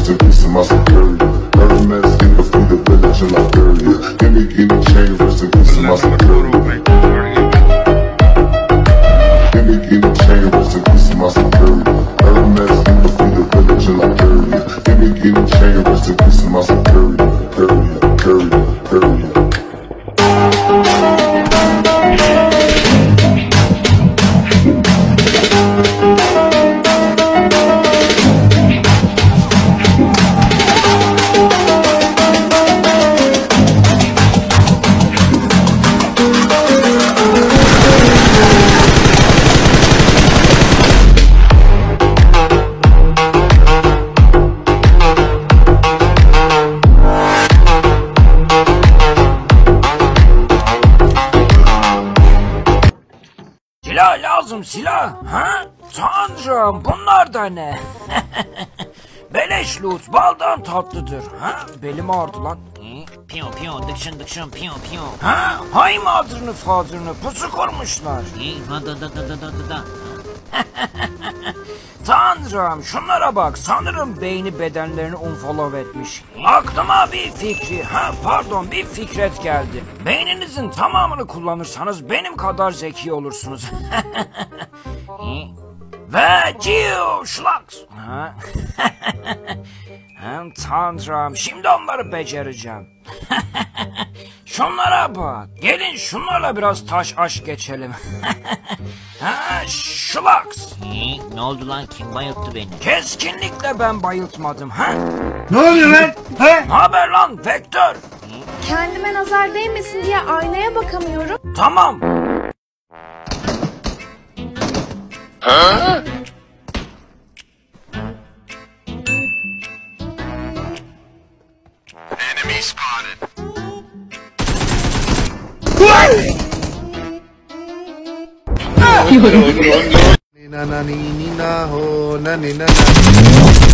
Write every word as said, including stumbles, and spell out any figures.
rest in peace to my superior. Hermes Diva from the village in Liberia. Gimme, gimme chain, rest in peace to my superior. Gimme, gimme chain, rest in peace to my superior. Hermes Diva from the village in Liberia. Gimme, gimme chain, rest in peace to my superior. Period, period, period. Silah lazım, silah. Ha? Tanrım, bunlar da ne? Beleş loot baldan tatlıdır. Ha? Belim ağrıdı lan. Piyo piyo dıkşın dıkşın piyo piyo. Ha? Hay mother'ını father'ını pusu kurmuşlar. Da da da da da da da. Tanrım, şunlara bak, sanırım beyni bedenlerini unfollow etmiş. Aklıma bir fikri, ha pardon bir fikret geldi. Beyninizin tamamını kullanırsanız benim kadar zeki olursunuz. Ve Geo Schlags. Ha? Ha, Tanrım, şimdi onları becereceğim. Şunlara bak, gelin şunlarla biraz taş aş geçelim. Ha, Schlags. Ne oldu lan, kim bayılttı beni? Keskinlikle ben bayıltmadım. Ha? Ne oluyor lan? He? Ne haber lan Vektör? Kendime nazar değmesin diye aynaya bakamıyorum. Tamam. Ha? Enemy spotted. Ni na na ni ni na ho na ni na na.